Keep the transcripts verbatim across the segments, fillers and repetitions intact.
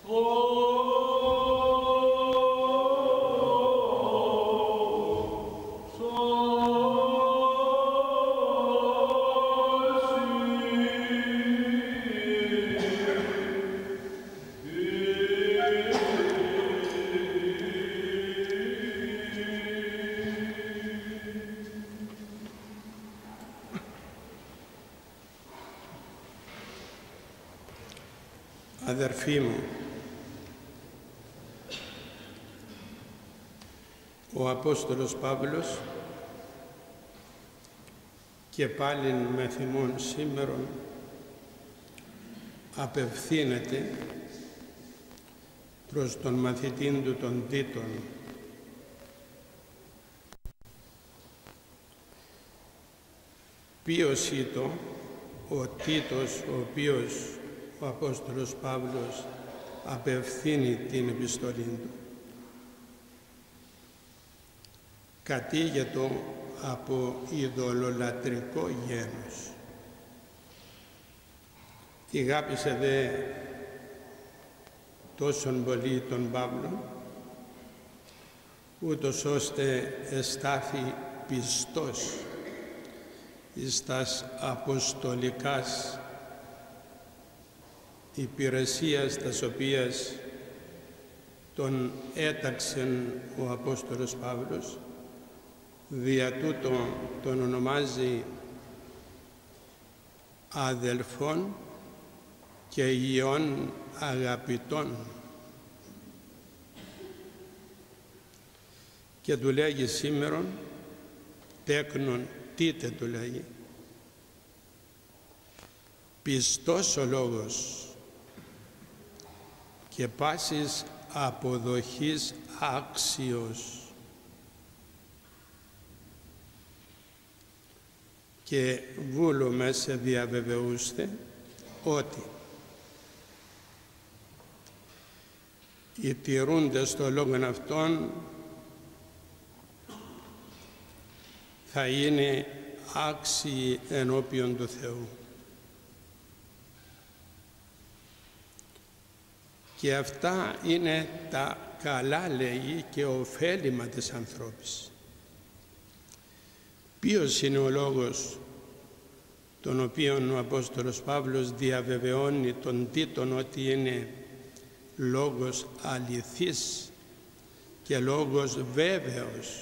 Αδερφοί μου, ο Απόστολος Παύλος και πάλιν με θυμών σήμερον απευθύνεται προς τον μαθητήν του των Τίτων. Ποιος ήτο ο Τίτος, ο οποίος ο Απόστολος Παύλος απευθύνει την επιστολή του? Κατήγετο από ειδωλολατρικό γένος. Ηγάπησε δε τόσον πολύ τον Παύλο, ούτως ώστε εστάθη πιστός εις τας αποστολικάς υπηρεσίας τας οποίας τον έταξεν ο Απόστολος Παύλος, δια τούτο τον ονομάζει αδελφών και ιών αγαπητών, και του λέγει σήμερον, τέκνον τίτε του λέγει, πιστός ο λόγος και πάσης αποδοχής άξιος, και βούλομαι σε διαβεβαιούστε ότι οι τηρούντες των λόγων αυτών θα είναι άξιοι ενώπιον του Θεού. Και αυτά είναι τα καλά, λέγει, και ωφέλιμα της ανθρώπης. Ποιος είναι ο λόγος τον οποίον ο Απόστολος Παύλος διαβεβαιώνει τον Τίτον ότι είναι λόγος αληθής και λόγος βέβαιος?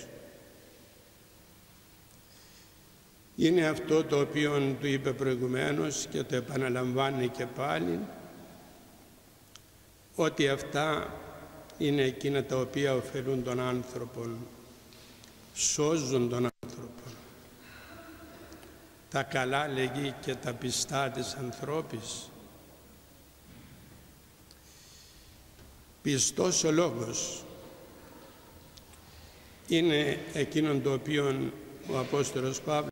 Είναι αυτό το οποίο του είπε προηγουμένως και το επαναλαμβάνει και πάλι, ότι αυτά είναι εκείνα τα οποία ωφελούν τον άνθρωπον, σώζουν τον άνθρωπον. Τα καλά, λέγει, και τα πιστά της ανθρώπης. Πιστός ο λόγος είναι εκείνον το οποίο ο Απόστολος Παύλος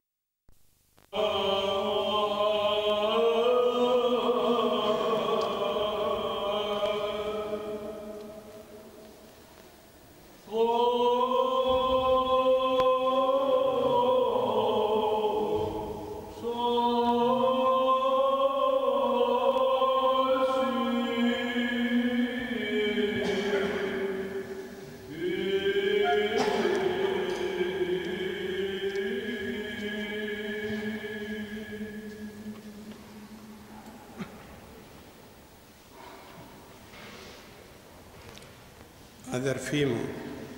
Αδερφοί μου,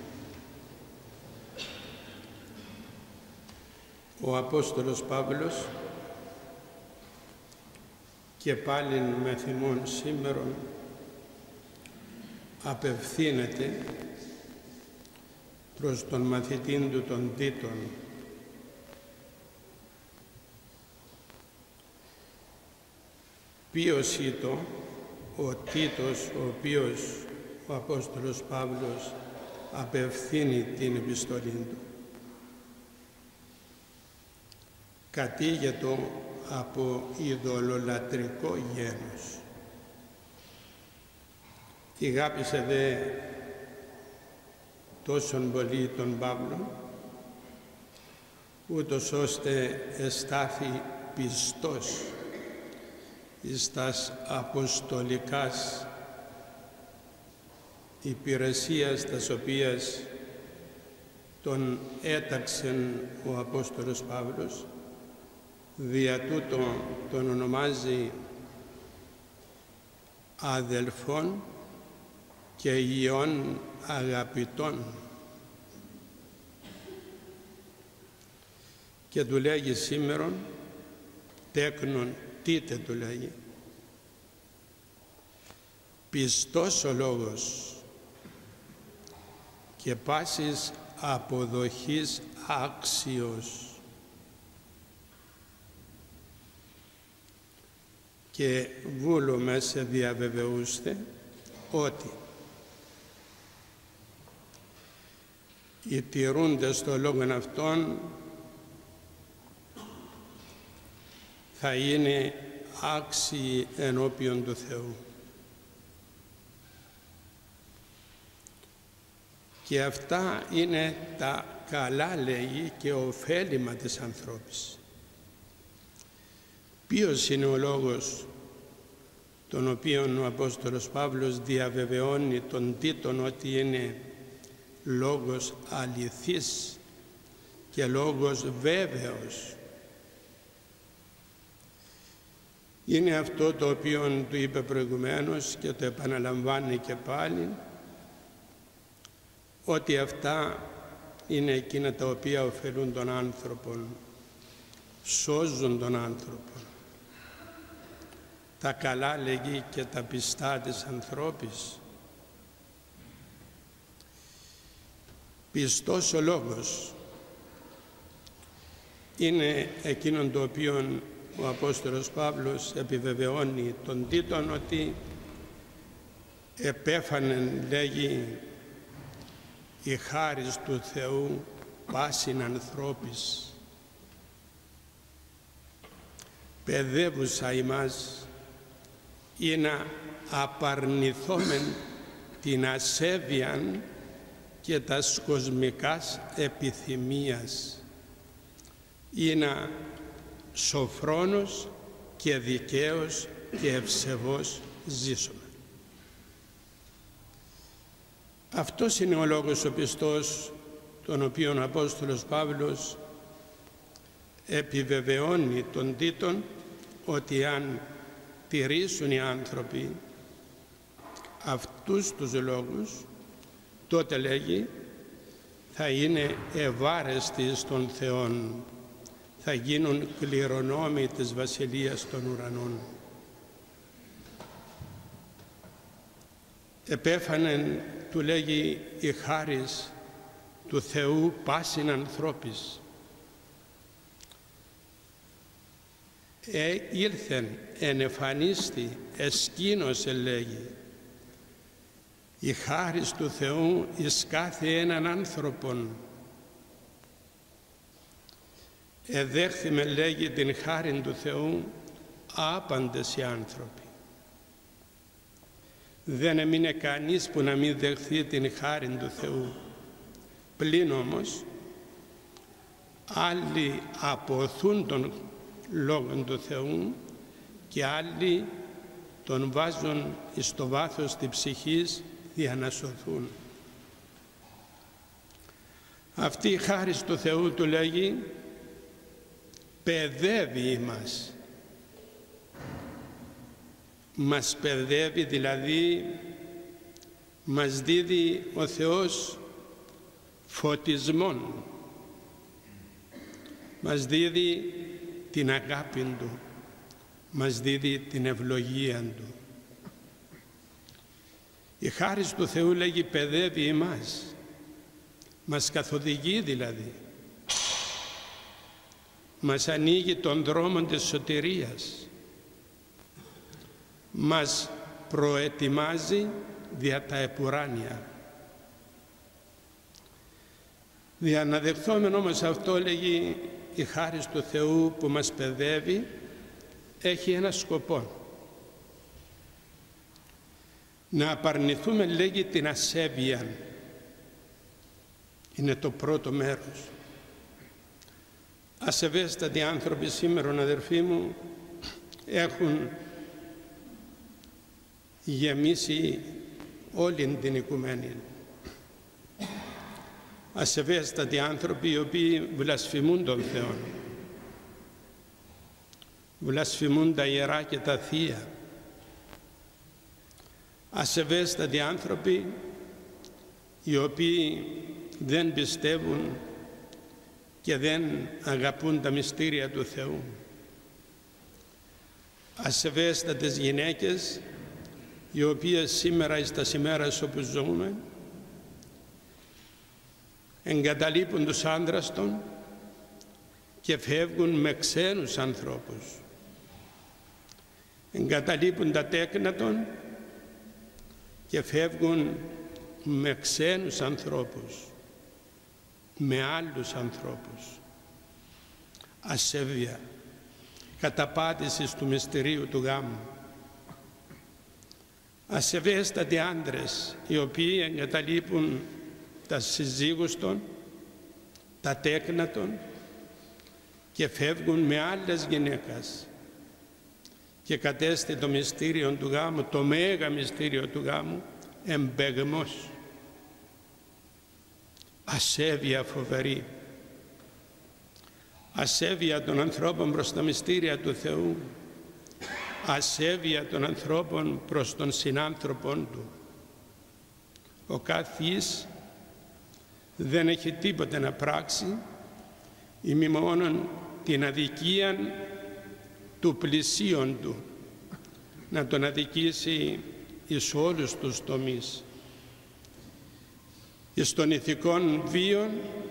ο Απόστολος Παύλος και πάλιν με θυμών σήμερον απευθύνεται προς τον μαθητήν του των Τίτων. Ποιος ήτο ο Τίτος, ο οποίος ο Απόστολος Παύλος απευθύνει την επιστολή του? Κατήγετο από ειδωλολατρικό γένος. Ηγάπησε δε τόσον πολύ τον Παύλο, ούτως ώστε εστάθη πιστός εις τας αποστολικάς υπηρεσίας τας οποίας τον έταξεν ο Απόστολος Παύλος, δια τούτο τον ονομάζει αδελφών και ιών αγαπητών, και του λέγει σήμερον τέκνον τίτε, του λέγει, πιστός ο λόγος και πάσης αποδοχής άξιος, και βούλομαι σε διαβεβαιούστε ότι οι τηρούντες των λόγων αυτών θα είναι άξιοι ενώπιον του Θεού. Και αυτά είναι τα καλά, λέγει, και ωφέλιμα της ανθρώπης. Ποιος είναι ο λόγος τον οποίον ο Απόστολος Παύλος διαβεβαιώνει τον Τίτον ότι είναι λόγος αληθής και λόγος βέβαιος? Είναι αυτό το οποίο του είπε προηγουμένως και το επαναλαμβάνει και πάλι, ότι αυτά είναι εκείνα τα οποία ωφελούν τον άνθρωπον, σώζουν τον άνθρωπον. Τα καλά, λέγει, και τα πιστά της ανθρώπης. Πιστός ο λόγος είναι εκείνον το οποίο ο Απόστολος Παύλος επιβεβαιώνει τον Τίτον ότι επέφανεν, λέγει, η χάρις του Θεού πάσιν ανθρώπης. Παιδεύουσα ημάς ή να απαρνηθόμεν την ασέβειαν και τας κοσμικάς επιθυμίας, ή να σοφρόνος και δικαίος και ευσεβώς ζήσουμε. Αυτός είναι ο λόγος ο πιστός, τον οποίον ο Απόστολος Παύλος επιβεβαιώνει τον Τίτον ότι αν τηρήσουν οι άνθρωποι αυτούς τους λόγους, τότε, λέγει, θα είναι ευάρεστοι στον Θεόν, θα γίνουν κληρονόμοι της Βασιλείας των Ουρανών. Επέφανεν, του λέγει, η χάρις του Θεού πάσιν ανθρώπης. Ε, ήλθεν, ενεφανίστη, εσκήνωσε, λέγει, η χάρις του Θεού εις κάθε έναν άνθρωπον. Εδέχθημε, λέγει, την χάριν του Θεού άπαντες οι άνθρωποι. Δεν έμεινε κανείς που να μην δεχθεί την χάριν του Θεού. Πλην όμως άλλοι αποθούν τον λόγον του Θεού και άλλοι τον βάζουν εις το βάθος της ψυχής για να σωθούν. Αυτή η χάρις του Θεού, του λέγει, παιδεύει ημάς. Μας παιδεύει, δηλαδή μας δίδει ο Θεός φωτισμόν, μας δίδει την αγάπη Του, μας δίδει την ευλογία Του. Η χάρις του Θεού, λέγει, παιδεύει εμάς, μας καθοδηγεί, δηλαδή, μας ανοίγει τον δρόμο της σωτηρίας, μας προετοιμάζει δια τα επουράνια. Δια να δεχθόμεν όμως αυτό, λέγει, η χάρις του Θεού που μας παιδεύει έχει ένα σκοπό. Να απαρνηθούμε, λέγει, την ασέβεια. Είναι το πρώτο μέρος. Ασεβέστατοι άνθρωποι σήμερα, αδερφοί μου, έχουν γεμίσει όλη την οικουμένη. Ασεβέστατοι άνθρωποι οι οποίοι βλασφημούν τον Θεό, βλασφημούν τα Ιερά και τα Θεία. Ασεβέστατοι άνθρωποι οι οποίοι δεν πιστεύουν και δεν αγαπούν τα μυστήρια του Θεού. Ασεβέστατες γυναίκες οι οποίες σήμερα εις τα σημέρας όπου ζούμε εγκαταλείπουν τους άντρας των και φεύγουν με ξένους ανθρώπους. Εγκαταλείπουν τα τέκνα των και φεύγουν με ξένους ανθρώπους, με άλλους ανθρώπους. Ασέβεια, καταπάτησης του μυστηρίου του γάμου. Ασεβέστατοι άντρες οι οποίοι εγκαταλείπουν τα συζύγους των, τα τέκνα των και φεύγουν με άλλες γυναίκες και κατέστη το μυστήριο του γάμου, το μέγα μυστήριο του γάμου, εμπεγμός. Ασέβεια φοβερή. Ασέβεια των ανθρώπων προς τα μυστήρια του Θεού. Ασέβεια των ανθρώπων προς τον συνάνθρωπον του. Ο καθής δεν έχει τίποτε να πράξει ή μη μόνον την αδικία του πλησίον του, να τον αδικήσει εις όλους τους τομείς, εις των ηθικών βίων,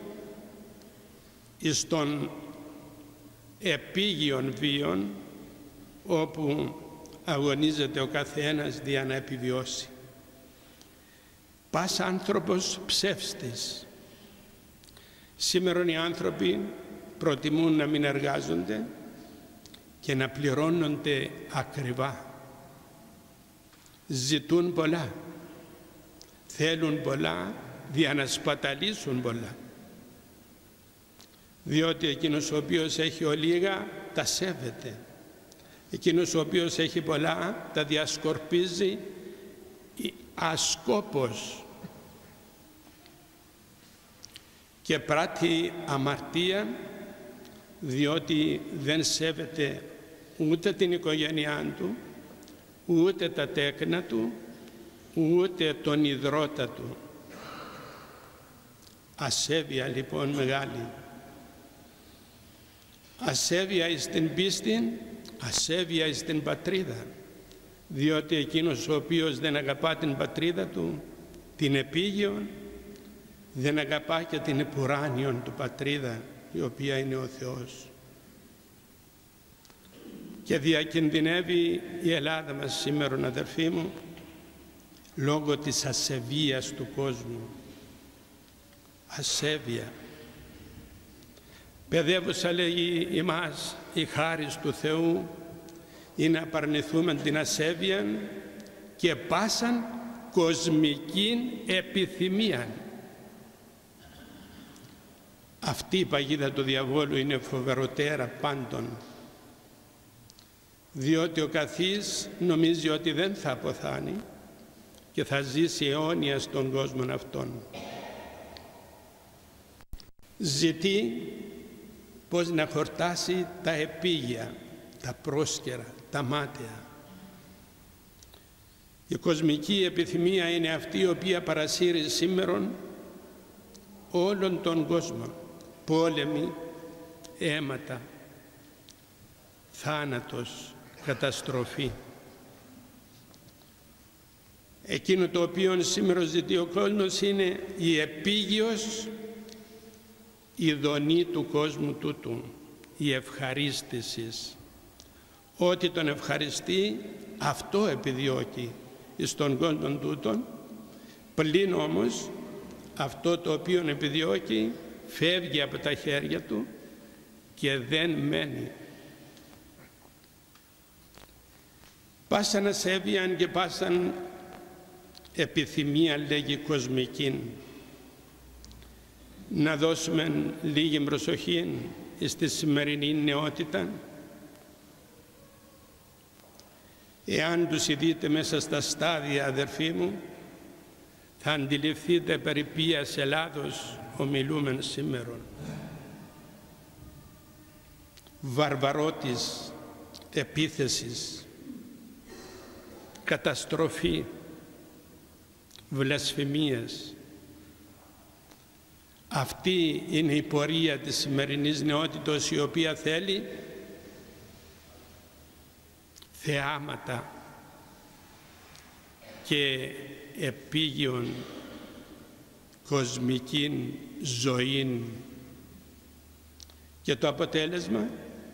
εις των επίγειων βίων, όπου αγωνίζεται ο καθένας δια να επιβιώσει. Πας άνθρωπος ψεύστης. Σήμερα οι άνθρωποι προτιμούν να μην εργάζονται και να πληρώνονται ακριβά. Ζητούν πολλά, θέλουν πολλά, δια να σπαταλήσουν πολλά. Διότι εκείνος ο οποίος έχει ολίγα τα σέβεται. Εκείνος ο οποίος έχει πολλά τα διασκορπίζει ασκόπως και πράττει αμαρτία, διότι δεν σέβεται ούτε την οικογένειά του, ούτε τα τέκνα του, ούτε τον ιδρώτα του. Ασέβεια λοιπόν μεγάλη. Ασέβεια εις την πίστη, ασέβεια εις την πατρίδα, διότι εκείνος ο οποίος δεν αγαπά την πατρίδα του, την επίγειον, δεν αγαπά και την επουράνιον του πατρίδα, η οποία είναι ο Θεός. Και διακινδυνεύει η Ελλάδα μας σήμερα, αδερφοί μου, λόγω της ασεβίας του κόσμου. Ασέβεια. Παιδεύουσα, λέγει ημάς, η χάρις του Θεού είναι να απαρνηθούμε την ασέβεια και πάσαν κοσμικήν επιθυμίαν. Αυτή η παγίδα του διαβόλου είναι φοβεροτέρα πάντων, διότι ο καθής νομίζει ότι δεν θα αποθάνει και θα ζήσει αιώνια στον κόσμο αυτόν. Ζητεί πώς να χορτάσει τα επίγεια, τα πρόσκαιρα, τα μάταια. Η κοσμική επιθυμία είναι αυτή η οποία παρασύρει σήμερον όλον τον κόσμο. Πόλεμοι, αίματα, θάνατος, καταστροφή. Εκείνο το οποίο σήμερα ζητεί ο κόσμος είναι η επίγειος ειδονή του κόσμου τούτου, η ευχαρίστησης. Ό,τι τον ευχαριστεί, αυτό επιδιώκει εις τον κόσμο τούτον, πλην όμως αυτό το οποίο επιδιώκει φεύγει από τα χέρια του και δεν μένει. Πάσαν ασέβειαν και πάσαν επιθυμία, λέγει, κοσμική. Να δώσουμε λίγη προσοχή στη σημερινή νεότητα. Εάν τους ειδείτε μέσα στα στάδια, αδερφοί μου, θα αντιληφθείτε περί ποιας Ελλάδος ομιλούμεν σήμερον. Βαρβαρότης, επίθεσης, καταστροφή, βλασφημίες. Αυτή είναι η πορεία της σημερινής νεότητος, η οποία θέλει θεάματα και επίγειον κοσμικήν ζωήν, και το αποτέλεσμα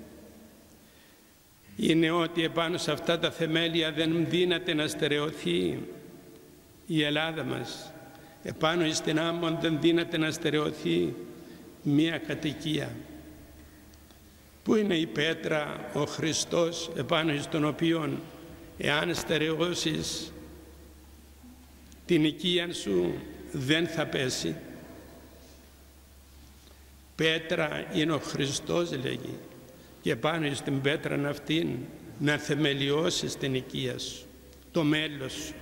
είναι ότι επάνω σε αυτά τα θεμέλια δεν δύναται να στερεωθεί η Ελλάδα μας. Επάνω στην άμμον δεν δύναται να στερεωθεί μία κατοικία. Πού είναι η πέτρα, ο Χριστός, επάνω στον οποίον εάν στερεώσεις την οικία σου δεν θα πέσει? Πέτρα είναι ο Χριστός, λέγει, και πάνω στην πέτρα αυτήν να θεμελιώσεις την οικία σου, το μέλλον σου.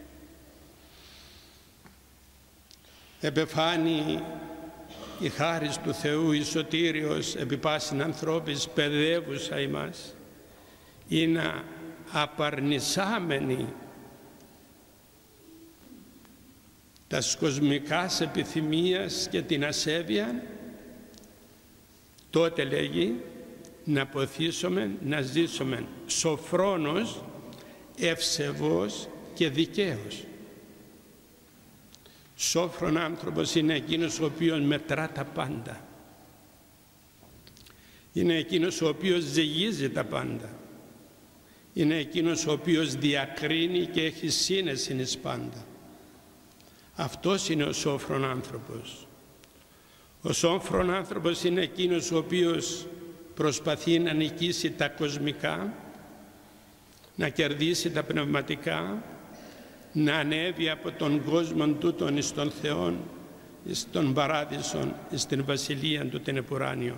Επεφάνει η χάρις του Θεού, η σωτήριος επί πάσιν ανθρώπης παιδεύουσα ημάς, είναι απαρνησάμενοι τας κοσμικάς επιθυμίας και την ασέβεια, τότε, λέγει, να ποθήσουμε, να ζήσουμε σοφρόνος, ευσεβός και δικαίος. Σόφρον άνθρωπος είναι εκείνος ο οποίος μετρά τα πάντα. Είναι εκείνος ο οποίος ζυγίζει τα πάντα. Είναι εκείνος ο οποίος διακρίνει και έχει σύνεση εις πάντα. Αυτός είναι ο σόφρον άνθρωπος. Ο σόφρον άνθρωπος είναι εκείνος ο οποίος προσπαθεί να νικήσει τα κοσμικά, να κερδίσει τα πνευματικά, να ανέβει από τον κόσμο τούτον εις τον Θεόν, εις τον παράδεισον, εις την βασιλεία του την επουράνιον.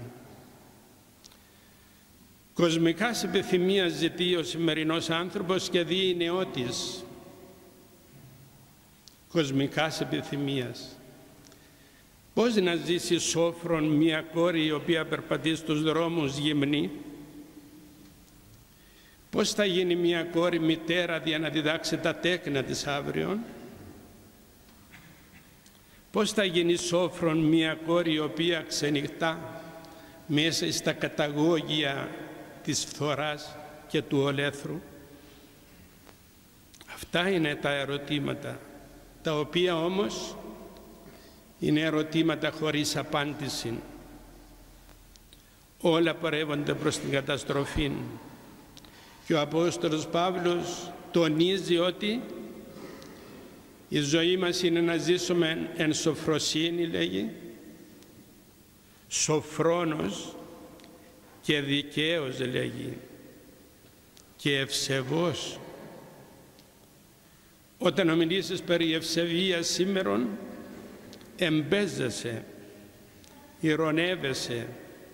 Κοσμικάς επιθυμίας ζητεί ο σημερινός άνθρωπος και δει η νεότης. Κοσμικάς επιθυμίας. Πώς να ζήσει σόφρον μια κόρη η οποία περπατεί στους δρόμους γυμνή? Πώς θα γίνει μια κόρη μητέρα για να διδάξει τα τέκνα της αύριο? Πώς θα γίνει σόφρον μια κόρη η οποία ξενυχτά μέσα στα καταγόγια της φθοράς και του ολέθρου? Αυτά είναι τα ερωτήματα, τα οποία όμως είναι ερωτήματα χωρίς απάντηση. Όλα πορεύονται προς την καταστροφή. Και ο Απόστολος Παύλος τονίζει ότι η ζωή μας είναι να ζήσουμε εν σοφροσύνη, λέγει, σοφρόνος και δικαίος, λέγει, και ευσεβός. Όταν ομιλήσεις περί ευσεβίας σήμερον, εμπέζεσαι, ειρωνεύεσαι,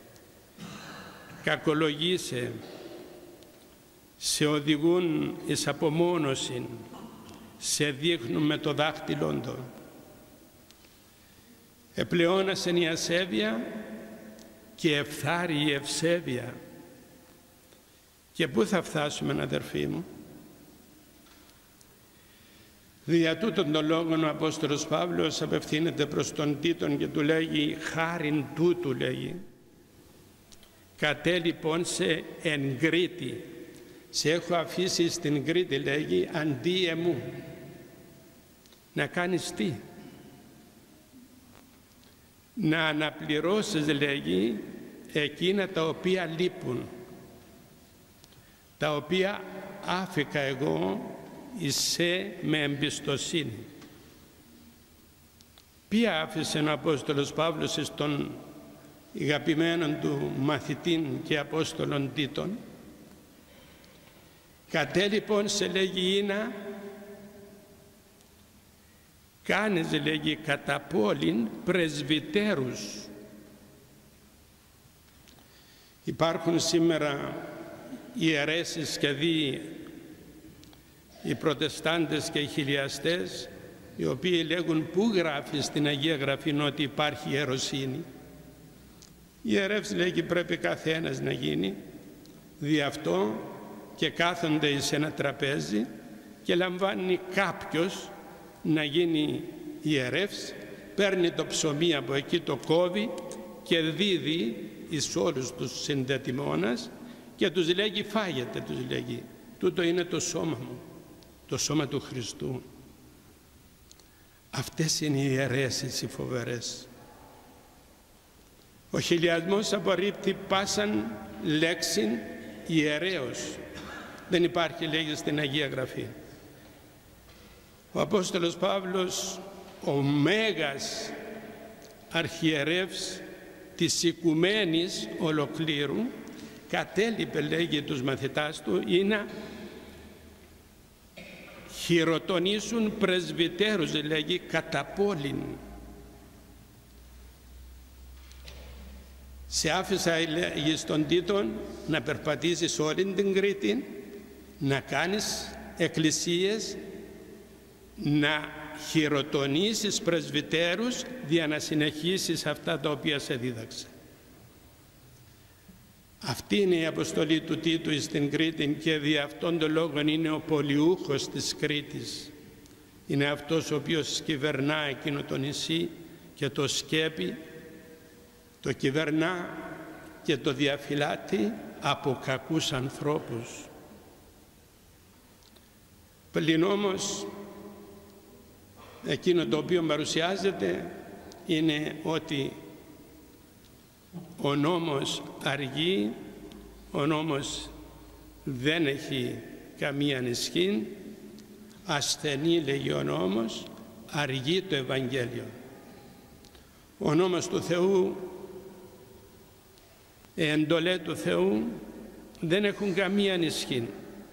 κακολογείσαι, σε οδηγούν εις απομόνωση, σε δείχνουν με το δάχτυλον του. Επλεώνασεν η ασέβεια και εφθάρει η ευσέβεια. Και πού θα φτάσουμε, αδερφοί μου? Δια τούτον τον λόγον ο Απόστολος Παύλος απευθύνεται προς τον Τίτον και του λέγει, χάριν τούτου, λέγει, κατέ λοιπόν σε εν Κρήτη, σε έχω αφήσει στην Κρήτη, λέγει, αντί εμού. Να κάνεις τι? Να αναπληρώσεις, λέγει, εκείνα τα οποία λείπουν, τα οποία άφηκα εγώ εισέ με εμπιστοσύνη. Ποια άφησε ο Απόστολος Παύλος στον αγαπημένο του μαθητήν και Απόστολον Τίτον? Κατέ λοιπόν σε, λέγει, είναι κάνεις, λέγει, κατά πόλην πρεσβυτέρους. Υπάρχουν σήμερα ιερέσεις και δι οι προτεστάντες και οι χιλιαστές οι οποίοι λέγουν πού γράφει στην Αγία Γραφή ότι υπάρχει ιεροσύνη. Η ιερεύς λέγει πρέπει καθένας να γίνει δι' αυτό και κάθονται σε ένα τραπέζι και λαμβάνει κάποιος να γίνει ιερεύς, παίρνει το ψωμί από εκεί, το κόβει και δίδει εις όλους τους συνδετημόνας και τους λέγει φάγετε, τους λέγει, τούτο είναι το σώμα μου, το σώμα του Χριστού. Αυτές είναι οι ιερέσεις οι φοβερές. Ο χιλιασμός απορρίπτει πάσαν λέξην ιερέως. Δεν υπάρχει, λέγει στην Αγία Γραφή. Ο Απόστολος Παύλος, ο μέγας αρχιερεύς της οικουμένης ολοκλήρου, κατέλειπε, λέγει, τους μαθητάς του ή να χειροτονήσουν πρεσβυτέρους, λέγει, κατά πόλην. Σε άφησα, λέγει, στον Τίτον να περπατήσεις όλη την Κρήτη, να κάνεις εκκλησίες, να χειροτονήσεις πρεσβυτέρους για να συνεχίσεις αυτά τα οποία σε δίδαξε. Αυτή είναι η αποστολή του Τίτου στην Κρήτη και δι' αυτόν τον λόγο είναι ο πολιούχος της Κρήτης. Είναι αυτός ο οποίος κυβερνά εκείνο το νησί και το σκέπει, το κυβερνά και το διαφυλάττει από κακούς ανθρώπους. Πλην όμως εκείνο το οποίο παρουσιάζεται είναι ότι ο νόμος αργεί, ο νόμος δεν έχει καμία ισχύ, ασθενή, λέγει ο νόμος, αργεί το Ευαγγέλιο. Ο νόμος του Θεού, οι εντολές του Θεού δεν έχουν καμία ισχύ.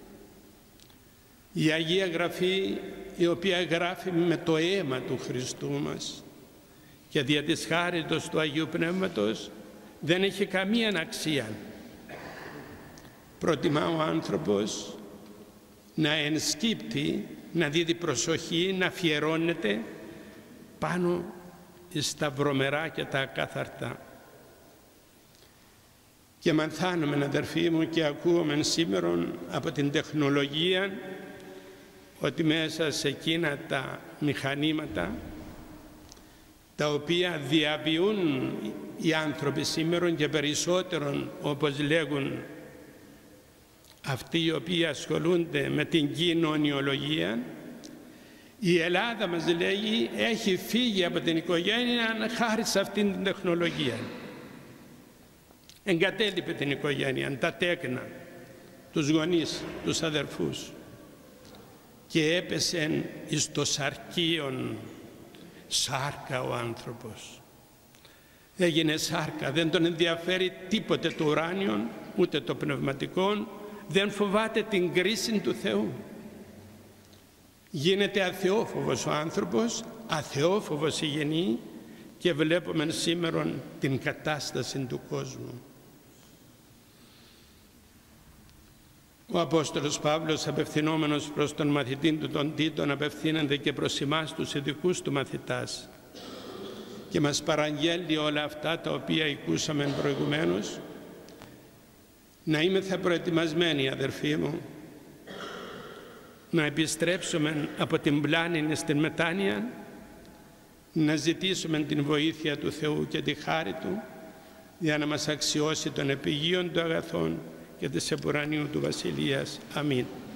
Η Αγία Γραφή, η οποία γράφει με το αίμα του Χριστού μας και δια της χάριτος του Αγίου Πνεύματος, δεν έχει καμία αξία. Προτιμά ο άνθρωπος να ενσκύπτει, να δίδει προσοχή, να αφιερώνεται πάνω στα βρωμερά και τα ακάθαρτα. Και μαθαίνουμε, αδερφοί μου, και ακούμε σήμερα από την τεχνολογία ότι μέσα σε εκείνα τα μηχανήματα τα οποία διαβιούν οι άνθρωποι σήμερα και περισσότερον, όπως λέγουν αυτοί οι οποίοι ασχολούνται με την κοινωνιολογία, η Ελλάδα, μας λέγει, έχει φύγει από την οικογένεια χάρη σε αυτήν την τεχνολογία. Εγκατέλειπε την οικογένεια, τα τέκνα, τους γονείς, τους αδερφούς και έπεσε εις το σαρκίον σάρκα ο άνθρωπος. Έγινε σάρκα, δεν τον ενδιαφέρει τίποτε το ουράνιο, ούτε το πνευματικό, δεν φοβάται την κρίση του Θεού. Γίνεται αθεόφοβος ο άνθρωπος, αθεόφοβος η γενή και βλέπουμε σήμερα την κατάσταση του κόσμου. Ο Απόστολος Παύλος, απευθυνόμενος προς τον μαθητή του τον Τίτον, απευθύνεται και προς εμάς τους ειδικούς του μαθητάς και μας παραγγέλει όλα αυτά τα οποία ακούσαμε προηγουμένως, να είμεθα προετοιμασμένοι, αδερφοί μου, να επιστρέψουμε από την πλάνη στην μετάνοια, να ζητήσουμε την βοήθεια του Θεού και τη χάρη Του για να μας αξιώσει των επιγείων του αγαθών και της επουρανίου του Βασιλείας. Αμήν.